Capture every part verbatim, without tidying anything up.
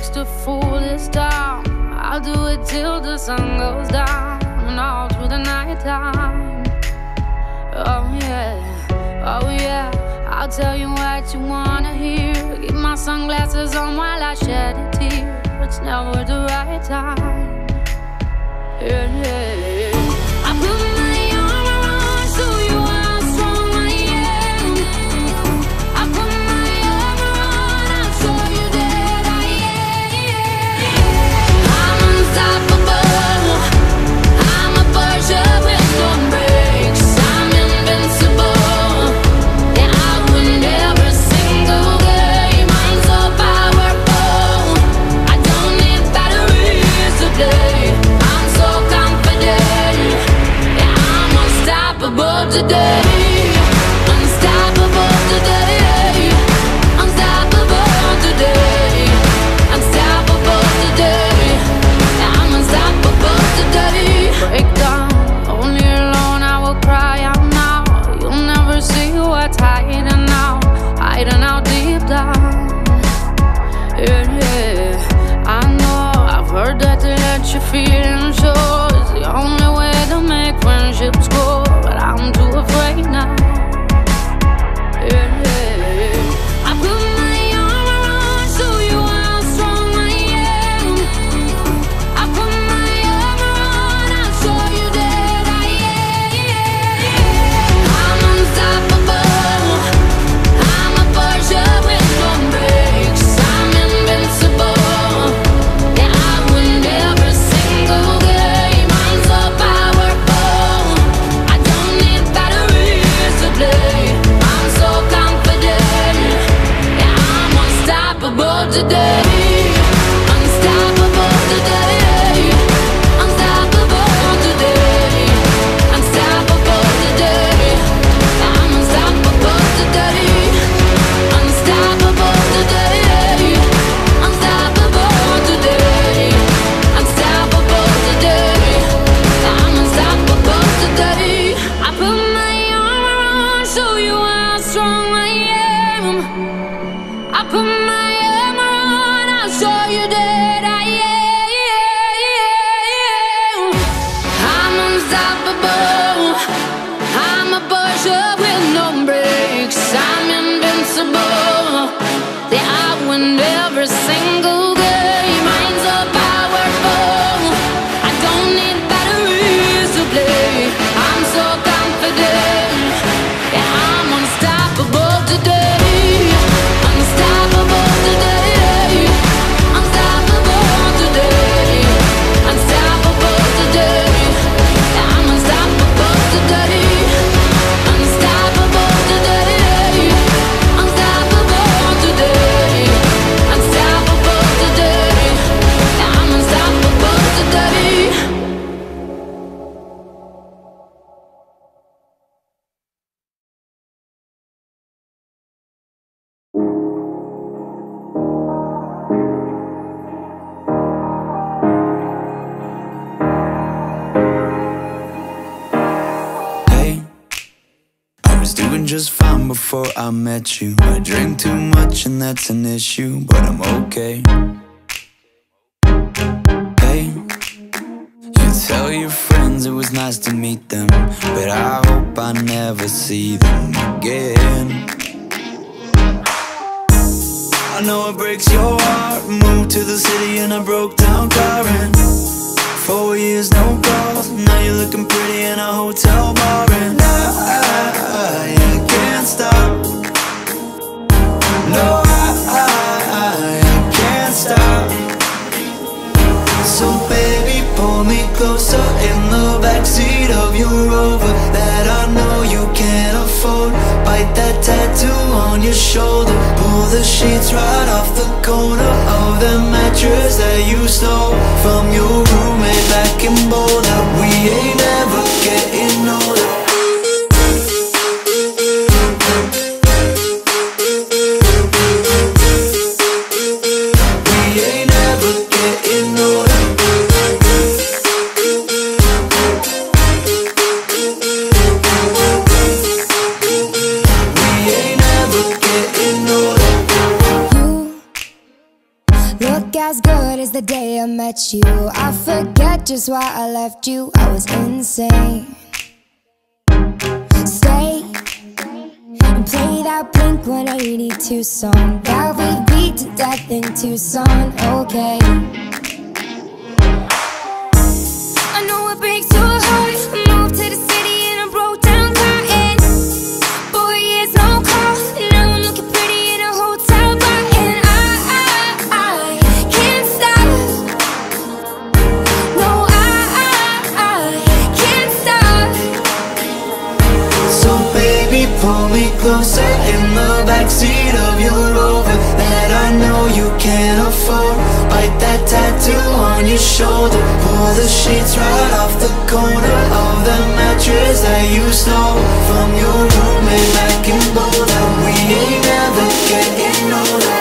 takes to fool this town. I'll do it till the sun goes down and all through the night time. Oh yeah, oh yeah, I'll tell you what you wanna hear. Keep my sunglasses on while I shed a tear. It's never the right time. Yeah, yeah, yeah. I put my arm around, show you how strong I am. I put my arm around, I'll show you that I am. I'm unstoppable. I'm a Porsche with no brakes. I'm invincible. Yeah, I win every single game. I'm so powerful. I don't need batteries to play. I'm so confident. Yeah, I'm unstoppable today. Unstoppable today. Unstoppable today. Unstoppable today. Yeah, I'm unstoppable today. Break down, only alone I will cry out now. You'll never see what's hiding out, hiding out deep down. Yeah, yeah, I know, I've heard that to let your feelings show is the only way to make friendships grow, but I'm too afraid now. Yeah, yeah, yeah. I put my arm around, show you how strong I am. I put my arm around, I'll show you that I am. I'm unstoppable. I'm a Porsche with no brakes. I'm invincible. Yeah, I win every single game. I'm so powerful. I don't need batteries to play. I'm so confident. Yeah, I'm unstoppable today. Unstoppable today. Unstoppable today. Unstoppable today. I'm unstoppable today. Unstoppable today. Unstoppable today. Unstoppable today. I'm unstoppable today. I put my arm around, show you how strong I am. I put my arm around, I'll show you that I am. I'm unstoppable. I'm a Porsche with no brakes. I'm invincible. Yeah, I win every single game. I'm so powerful. I don't need batteries to play. I'm so confident. Yeah, I'm unstoppable today. Unstoppable today. Unstoppable today. Unstoppable today. Yeah, I'm unstoppable today. Unstoppable today. Unstoppable today. Unstoppable today. Yeah, I'm unstoppable today. Hey, I was doing just fine before I met you. I drink too much and that's an issue, but I'm okay. Hey, you tell your friends it was nice to meet them, but I hope I never see them again. I know it breaks your heart. Moved to the city in a broke down car and four years no calls. Now you're looking pretty in a hotel bar and I, I can't stop. No, I, I, I can't stop. So baby, pull me closer in the backseat of your Rover that I know you can't afford. Bite that tattoo on your shoulder. Pull the sheets right off the corner of the mattress that you stole from your roommate back in Boulder. We ain't ever getting older. We ain't ever getting older. We ain't ever getting older. You look as good as the day I met you. I forget just why I left you. I was insane. Stay and play that Blink one eighty-two song that we beat to death in Tucson. Okay, I know it breaks your heart. I moved to the city and I broke down crying. Four years no call, and now I'm looking pretty in a hotel bar. And I, I, I can't stop. No, I, I, I can't stop. So baby, pull me closer in the backseat of your Rover that I know you can't afford. Bite that tattoo on your shoulder. Pull the sheets right off the corner of the mattress that you stole from your roommate back in Boulder. We ain't never getting older.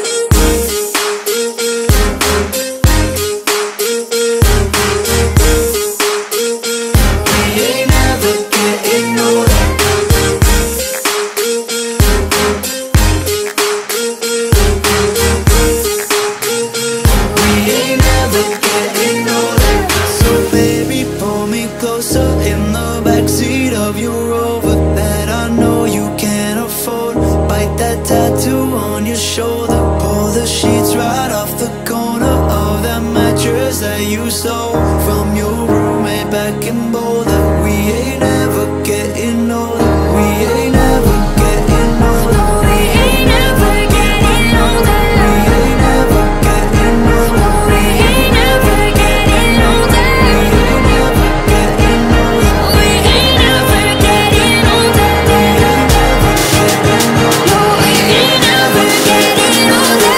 That you stole from your roommate back in Boulder. We ain't never getting older. We ain't never getting older. We ain't never getting older. We ain't never getting older. We ain't never getting older. We ain't never getting older. We ain't never getting older. We ain't never getting older. No, we ain't never getting older.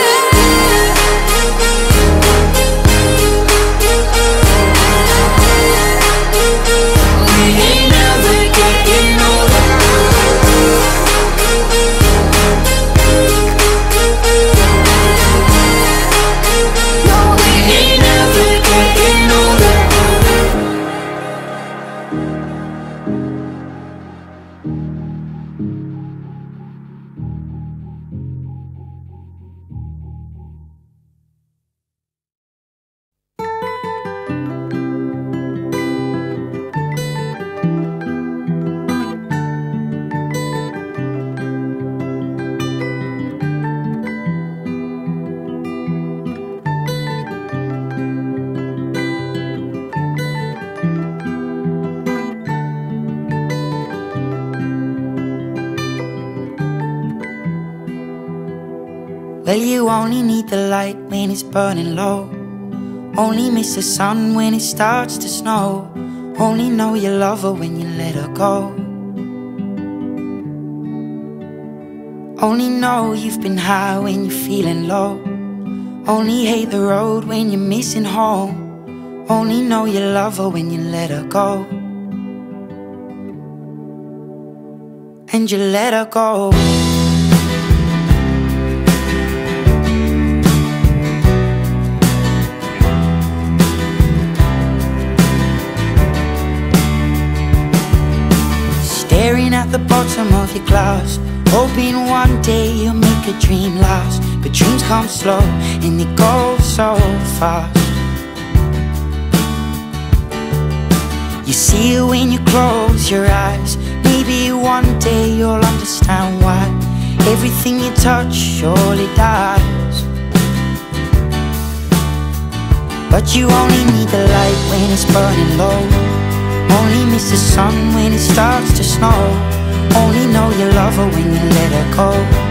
Well, you only need the light when it's burning low. Only miss the sun when it starts to snow. Only know you love her when you let her go. Only know you've been high when you're feeling low. Only hate the road when you're missing home. Only know you love her when you let her go. And you let her go. Staring at the bottom of your glass, hoping one day you'll make a dream last. But dreams come slow and they go so fast. You see it when you close your eyes. Maybe one day you'll understand why everything you touch surely dies. But you only need the light when it's burning low. Only miss the sun when it starts to snow. Only know you love her when you let her go.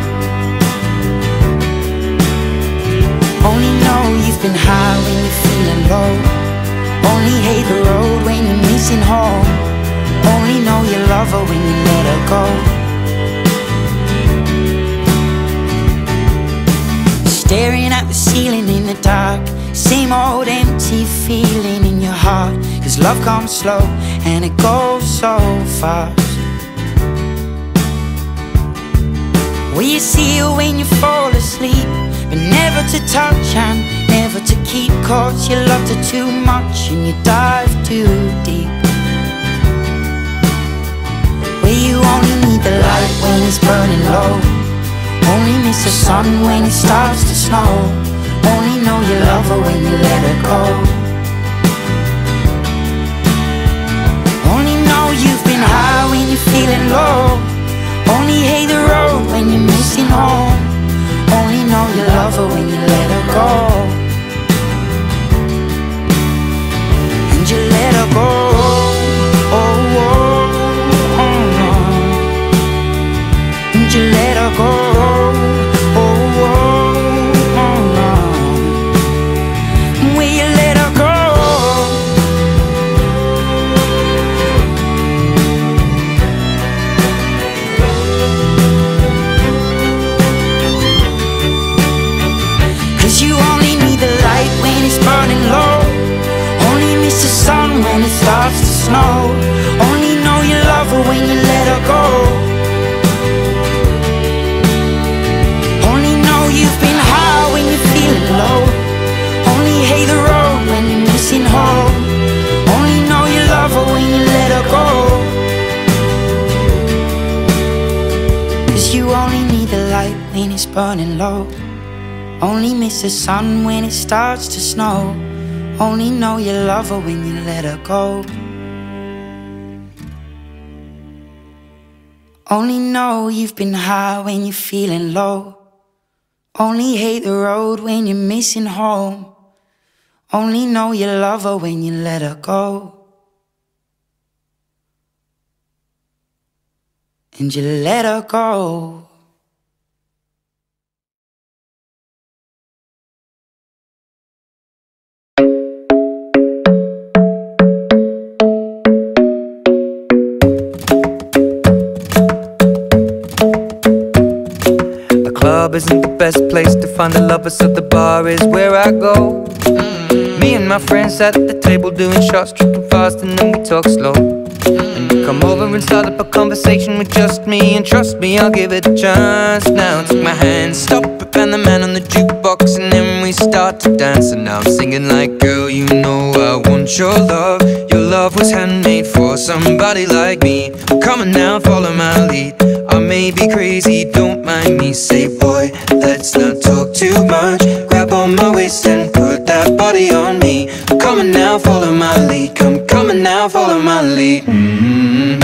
Only know you've been high when you're feeling low. Only hate the road when you're missing home. Only know you love her when you let her go. Staring at the ceiling in the dark, same old empty feeling in your heart. Cause love comes slow and it goes so fast. Well, you see it when you fall asleep, but never to touch and never to keep. Cause you loved her too much and you dive too deep. Well, you only need the light when it's burning low. Only miss the sun when it starts to snow. Only know you love her when you let her go. Only know you've been high when you're feeling low. Only hate the road when you're missing home. Only know you love her when you let her go. And you let her go. Oh, oh, oh no. And you let her go. Oh, oh, oh no. Will you let her go? Cause you only need the light when it's burning low. Only miss the sun when it starts to snow. Only know you love her when you let her go. Only know you've been high when you're feeling low. Only hate the road when you're missing home. Only know you love her when you let her go. Cause you only need the light when it's burning low. Only miss the sun when it starts to snow. Only know you love her when you let her go. Only know you've been high when you're feeling low. Only hate the road when you're missing home. Only know you love her when you let her go. And you let her go. Isn't the best place to find the lovers, so the bar is where I go. Mm-hmm. Me and my friends at the table doing shots, tripping fast, and then we talk slow. Mm-hmm. And you come over and start up a conversation with just me, and trust me, I'll give it a chance. Now take my hand, stop it, and the man on the jukebox, and then we start to dance. And now I'm singing like, girl, you know I want your love. Your love was handmade for somebody like me. Come on now, follow my lead. I may be crazy, don't mind me. Say, boy, let's not talk too much. Grab on my waist and put that body on me. Come on now, follow my lead. Come, come on now, follow my lead. Mm-hmm.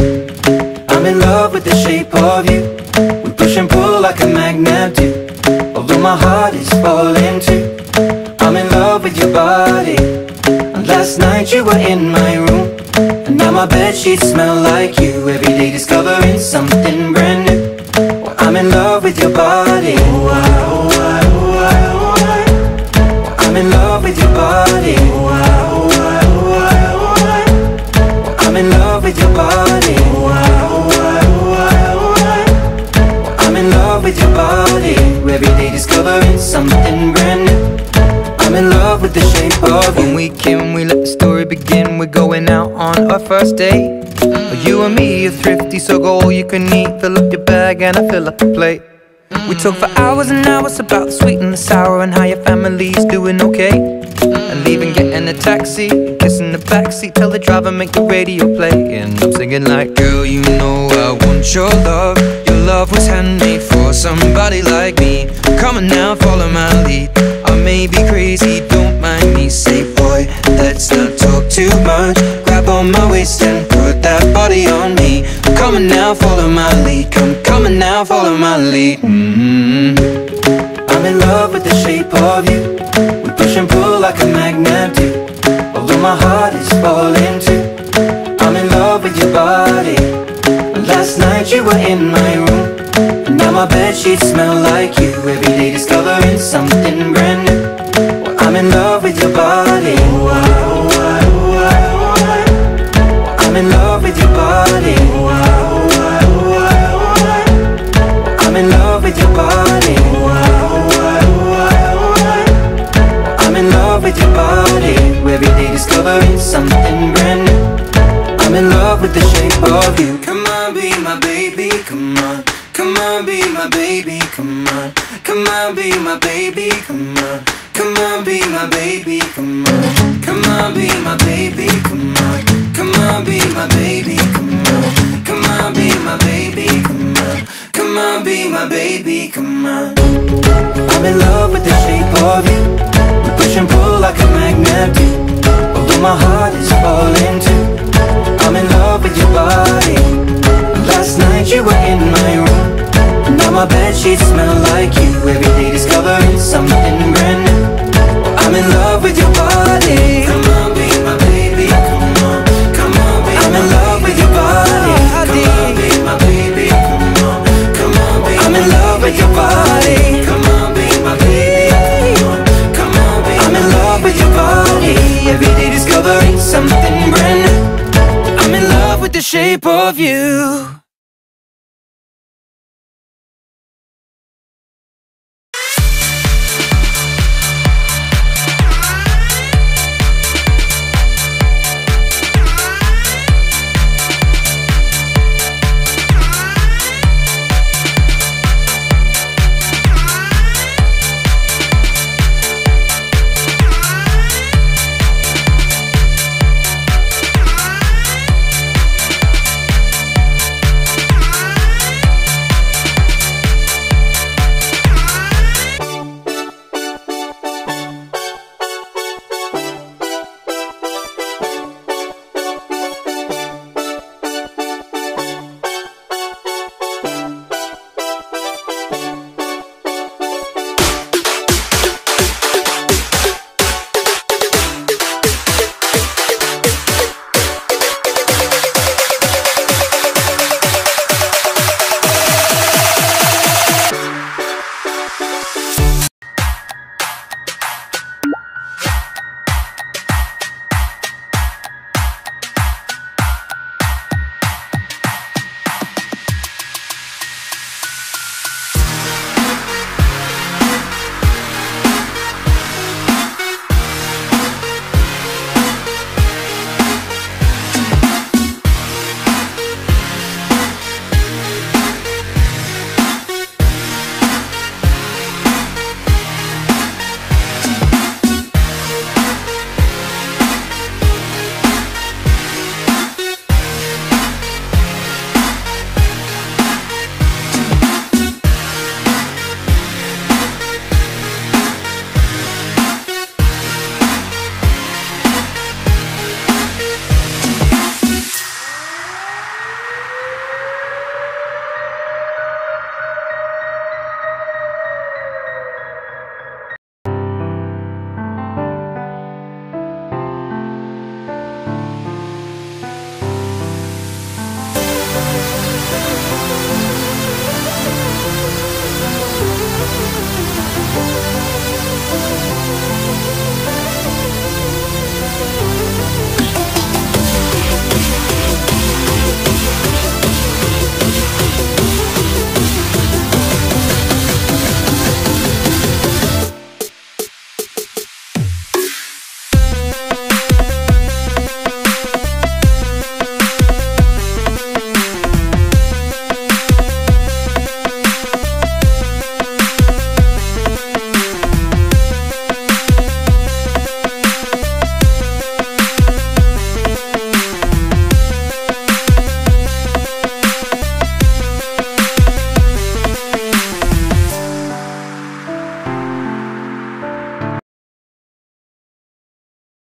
I'm in love with the shape of you. We push and pull like a magnet do. Although my heart is falling too. I'm in love with your body. And last night you were in my room, and now my bedsheets smell like you. Every day discovering something brand new. Well, I'm in love with your body. Oh, I, oh, I, oh, I, oh, I. Well, I'm in love with your body. Oh, I, oh, I, oh, I, oh, I. Well, I'm in love with your body. Oh, I, oh, I, oh, I, oh, I. Well, I'm in love with your body. Every day discovering something brand new. I'm in love with the shape of you. When we came, we let the story begin. We're going out on our first date. Mm-hmm. You and me are thrifty, so go all you can eat. Fill up your bag and I fill up the plate. Mm-hmm. We talk for hours and hours about the sweet and the sour, and how your family's doing okay. Mm-hmm. And leaving, getting a taxi, kissing the backseat, tell the driver make the radio play. And I'm singing like, girl, you know I want your love. Your love was handmade for somebody like me. Come on now, follow my lead. I may be crazy, don't mind me. Say, boy, let's not talk too much. Grab on my waist and put that body on me. Come on now, follow my lead. Come, come on now, follow my lead. Mm-hmm. I'm in love with the shape of you. We push and pull like a magnet do. Although my heart is falling too. I'm in love with your body. Last night you were in my room, and now my bedsheets smell like you. Every day discovering something brand new. Well, I'm in love with your body. Oh, I, oh, I, oh, I, oh, I. Well, I'm in love with your body. Oh, I, oh, I, oh, I, oh, I. Well, I'm in love with your body. Oh, I, oh, I, oh, I, oh, I. Well, I'm in love with your body. Every day discovering something brand new. I'm in love with the shape of you. Come on, be my baby, come on. Come on, be my baby, come on. Come on, be my baby, come on. Come on, be my baby, come on. Come on, be my baby, come on. Come on, be my baby, come on. Come on, be my baby, come on. Come on, be my baby, come on. I'm in love with the shape of you. my heart is falling too. I'm in love with your body. Last night you were in my room. Now my bedsheets smell like you. Every day discovering something brand new. I'm in love with your body. Come on, be my baby. Come on, come on, be I'm in love with your body. Come on, be my baby. Come on, come on, be I'm in love with your body. Come on, be my baby. Come on, come on, be I'm in love with your body. Every day discovering something brand new. I'm in love with the shape of you.